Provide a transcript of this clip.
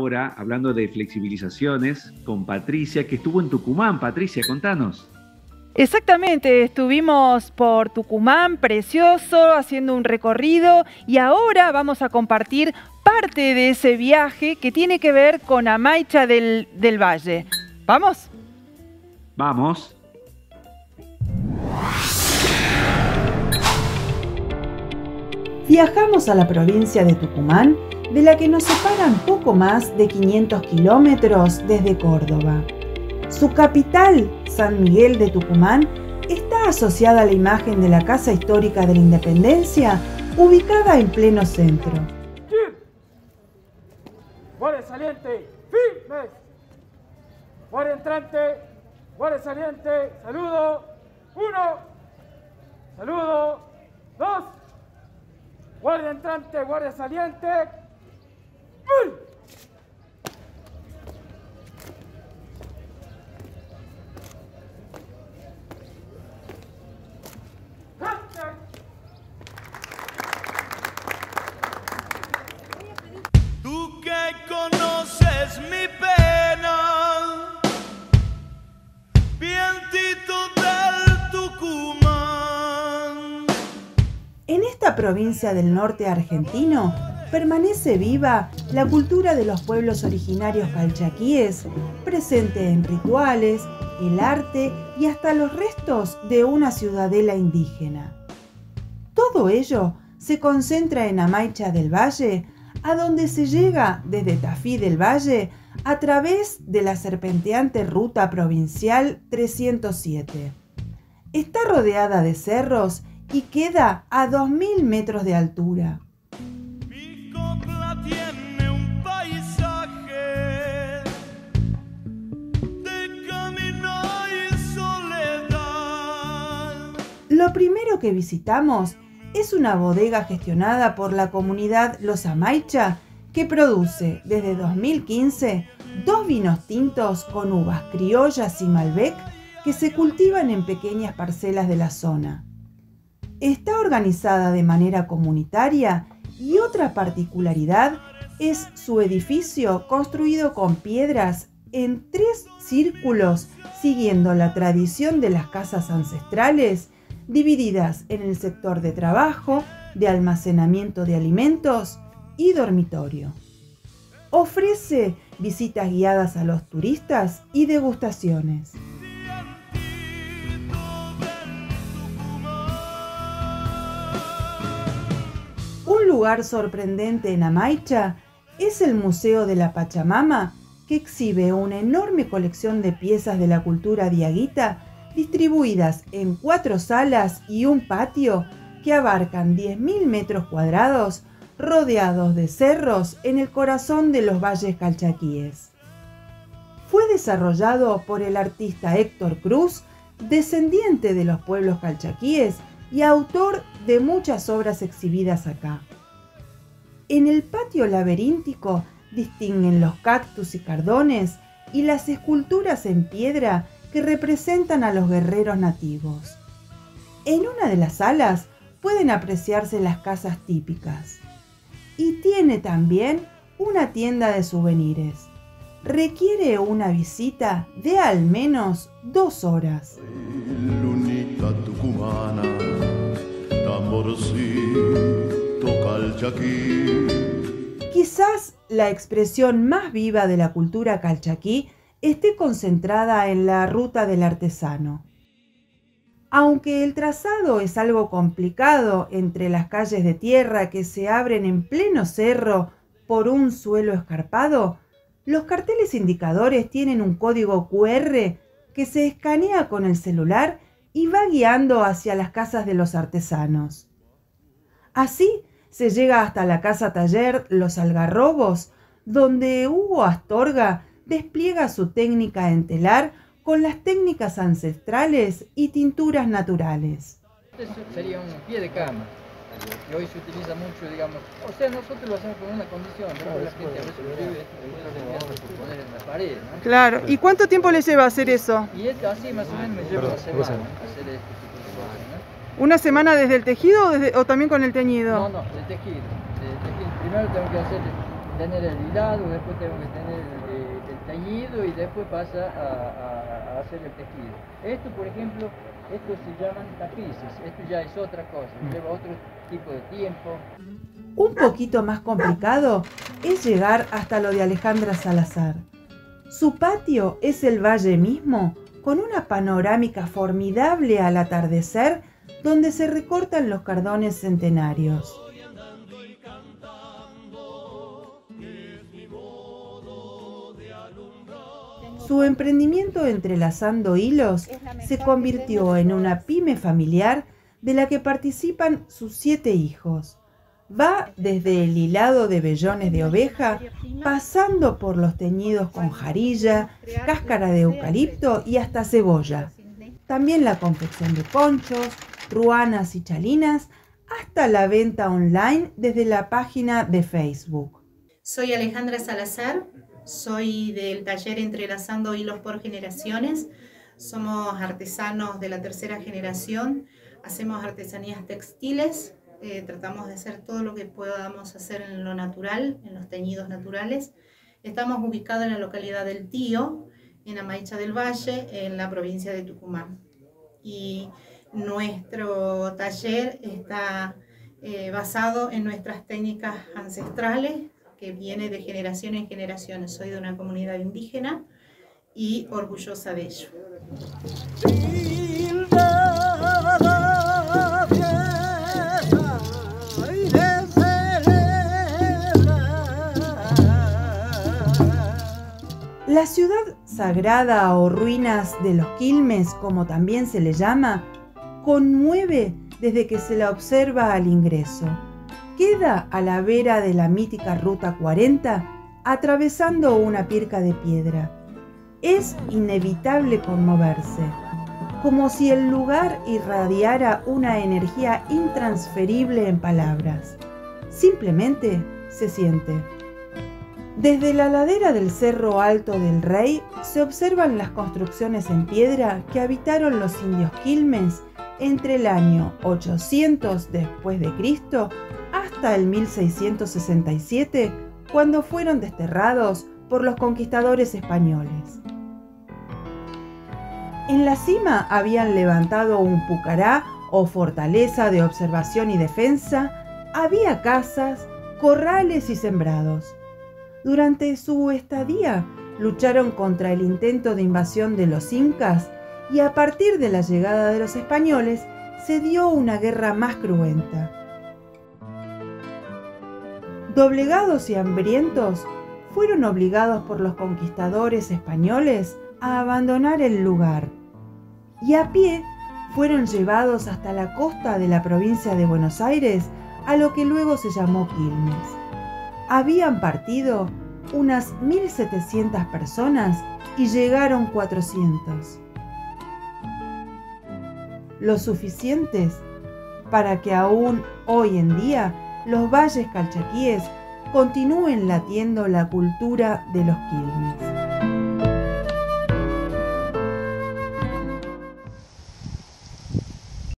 ahora hablando de flexibilizaciones con Patricia, que estuvo en Tucumán. Patricia, contanos. Exactamente, estuvimos por Tucumán, precioso, haciendo un recorrido y ahora vamos a compartir parte de ese viaje que tiene que ver con Amaicha del Valle. ¿Vamos? Vamos. Viajamos a la provincia de Tucumán, de la que nos separan poco más de 500 kilómetros desde Córdoba. Su capital, San Miguel de Tucumán, está asociada a la imagen de la Casa Histórica de la Independencia, ubicada en pleno centro. Guardia saliente, firmes. Guardia entrante, guardia saliente, saludo. 1, saludo. 2, guardia entrante, guardia saliente. ¡Uy! Tú que conoces mi pena, vientito del Tucumán. En esta provincia del norte argentino permanece viva la cultura de los pueblos originarios calchaquíes, presente en rituales, el arte y hasta los restos de una ciudadela indígena. Todo ello se concentra en Amaicha del Valle, a donde se llega desde Tafí del Valle a través de la serpenteante ruta provincial 307. Está rodeada de cerros y queda a 2000 metros de altura. Mi copla tiene un paisaje de camino y soledad. Lo primero que visitamos es una bodega gestionada por la comunidad Los Amaicha, que produce desde 2015 2 vinos tintos con uvas criollas y Malbec que se cultivan en pequeñas parcelas de la zona. Está organizada de manera comunitaria y otra particularidad es su edificio construido con piedras en 3 círculos, siguiendo la tradición de las casas ancestrales, divididas en el sector de trabajo, de almacenamiento de alimentos y dormitorio. Ofrece visitas guiadas a los turistas y degustaciones. Un lugar sorprendente en Amaicha es el Museo de la Pachamama, que exhibe una enorme colección de piezas de la cultura diaguita distribuidas en 4 salas y un patio que abarcan 10.000 metros cuadrados rodeados de cerros en el corazón de los valles calchaquíes. Fue desarrollado por el artista Héctor Cruz, descendiente de los pueblos calchaquíes y autor de muchas obras exhibidas acá. En el patio laberíntico distinguen los cactus y cardones y las esculturas en piedra que representan a los guerreros nativos. En una de las salas pueden apreciarse las casas típicas. Y tiene también una tienda de souvenirs. Requiere una visita de al menos 2 horas. Lunita tucumana, tamborcito calchaquí. Quizás la expresión más viva de la cultura calchaquí esté concentrada en la ruta del artesano. Aunque el trazado es algo complicado entre las calles de tierra que se abren en pleno cerro por un suelo escarpado, los carteles indicadores tienen un código QR que se escanea con el celular y va guiando hacia las casas de los artesanos. Así se llega hasta la casa taller Los Algarrobos, donde Hugo Astorga despliega su técnica en telar con las técnicas ancestrales y tinturas naturales. Este sería un pie de cama, que hoy se utiliza mucho, digamos. O sea, nosotros lo hacemos con una condición, ¿no? La gente a veces vive poner en la pared, ¿no? Claro. ¿Y cuánto tiempo le lleva hacer eso? Y esto así más o menos me lleva una semana hacer este tipo de cosas, ¿no? ¿Una semana desde el tejido o también con el teñido? No, el tejido. Primero tengo que hacer tener el hilado, después tengo que tener el teñido y después pasa a hacer el tejido. Esto, por ejemplo, estos se llaman tapices, esto ya es otra cosa, lleva otro tipo de tiempo. Un poquito más complicado es llegar hasta lo de Alejandra Salazar. Su patio es el valle mismo, con una panorámica formidable al atardecer, donde se recortan los cardones centenarios. Su emprendimiento entrelazando hilos se convirtió en una pyme familiar de la que participan sus 7 hijos. Va desde el hilado de vellones de oveja, pasando por los teñidos con jarilla, cáscara de eucalipto y hasta cebolla. También la confección de ponchos, ruanas y chalinas, hasta la venta online desde la página de Facebook. Soy Alejandra Salazar, soy del taller Entrelazando Hilos por Generaciones. Somos artesanos de la 3ª generación, hacemos artesanías textiles, tratamos de hacer todo lo que podamos hacer en lo natural, en los teñidos naturales. Estamos ubicados en la localidad del Tío, en Amaicha del Valle, en la provincia de Tucumán. Y nuestro taller está basado en nuestras técnicas ancestrales, que viene de generación en generación. Soy de una comunidad indígena y orgullosa de ello. La ciudad sagrada o ruinas de los Quilmes, como también se le llama, conmueve desde que se la observa al ingreso. Queda a la vera de la mítica Ruta 40, atravesando una pirca de piedra. Es inevitable conmoverse, como si el lugar irradiara una energía intransferible en palabras. Simplemente se siente. Desde la ladera del Cerro Alto del Rey se observan las construcciones en piedra que habitaron los indios Quilmes entre el año 800 después de Cristo hasta el 1667, cuando fueron desterrados por los conquistadores españoles. En la cima habían levantado un pucará o fortaleza de observación y defensa, había casas, corrales y sembrados. Durante su estadía lucharon contra el intento de invasión de los incas y a partir de la llegada de los españoles se dio una guerra más cruenta. Doblegados y hambrientos, fueron obligados por los conquistadores españoles a abandonar el lugar y a pie fueron llevados hasta la costa de la provincia de Buenos Aires, a lo que luego se llamó Quilmes. Habían partido unas 1.700 personas y llegaron 400. Lo suficientes para que aún hoy en día los valles calchaquíes continúen latiendo la cultura de los Quilmes.